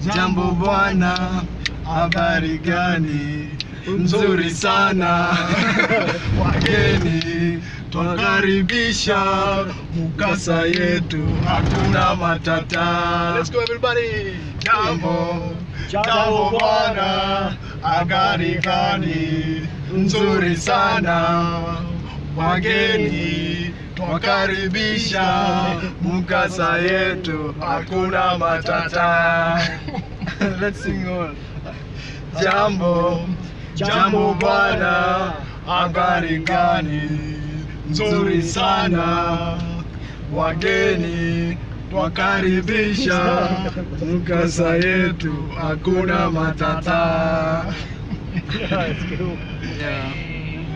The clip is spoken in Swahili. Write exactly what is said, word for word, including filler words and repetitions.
Jambo bwana, habari gani? Nzuri sana. Wageni twakaribisha, mukasa yetu hakuna matata. Let's go everybody. Jambo, jambo bwana, habari gani? Nzuri sana. Wageni twakaribisha, mukasa yetu hakuna matata. Let's sing all. Jambo, jambo bwana, habari gani? Nzuri sana. Wageni twakaribisha, mukasa yetu hakuna matata. Yeah, it's cool. Yeah.